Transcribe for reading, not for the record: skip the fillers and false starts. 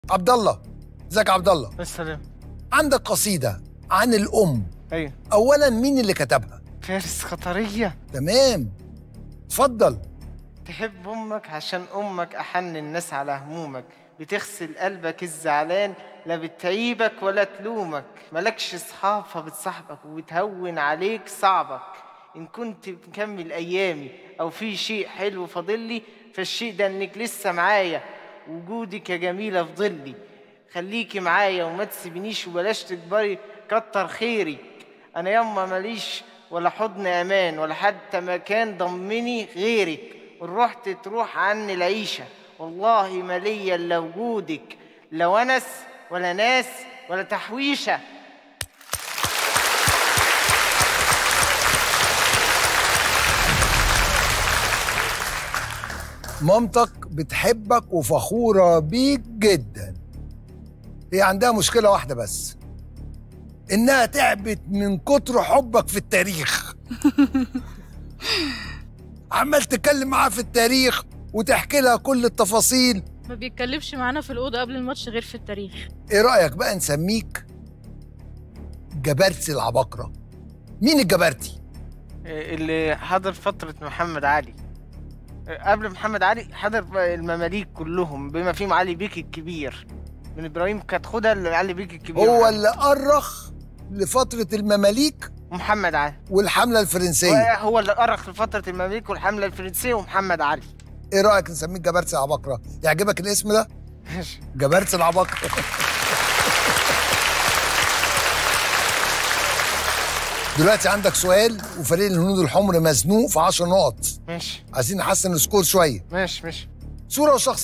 عبد الله، ازيك يا عبد الله؟ السلام. عندك قصيدة عن الأم. ايوه. أولاً مين اللي كتبها؟ فارس خطرية. تمام، اتفضل. تحب أمك عشان أمك أحن الناس على همومك، بتغسل قلبك الزعلان، لا بتعيبك ولا تلومك، ملكش صحاب فبتصاحبك وبتهون عليك صعبك. إن كنت مكمل أيامي أو في شيء حلو فاضلي، فالشيء ده إنك لسه معايا، وجودك يا جميلة في ظلي. خليكي معايا وما تسيبنيش وبلاش تكبري، كتر خيري. أنا يما ماليش ولا حضن أمان ولا حتى مكان ضمني غيرك، والروح تروح عني العيشة، والله ما ليا إلا وجودك، لا ونس ولا ناس ولا تحويشة. مامتك بتحبك وفخورة بيك جدا. هي عندها مشكلة واحدة بس، إنها تعبت من كتر حبك في التاريخ. عمال تتكلم معاها في التاريخ وتحكي لها كل التفاصيل. ما بيتكلمش معانا في الأوضة قبل الماتش غير في التاريخ. إيه رأيك بقى نسميك جبرتي العباقرة؟ مين الجبرتي؟ اللي حضر فترة محمد علي. قبل محمد علي حضر المماليك كلهم بما فيهم علي بيك الكبير، من ابراهيم كتخدة لعلي بيك الكبير. هو اللي أرخ لفترة المماليك محمد علي والحملة الفرنسية. هو اللي أرخ لفترة المماليك والحملة الفرنسية ومحمد علي. ايه رأيك نسميك جبرتي العباقرة؟ يعجبك الاسم ده؟ جبرتي العباقرة. دلوقتي عندك سؤال وفريق الهنود الحمر مزنوق في 10 نقط. ماشي. عايزين نحسن السكور شوية. ماشي. صورة وشخص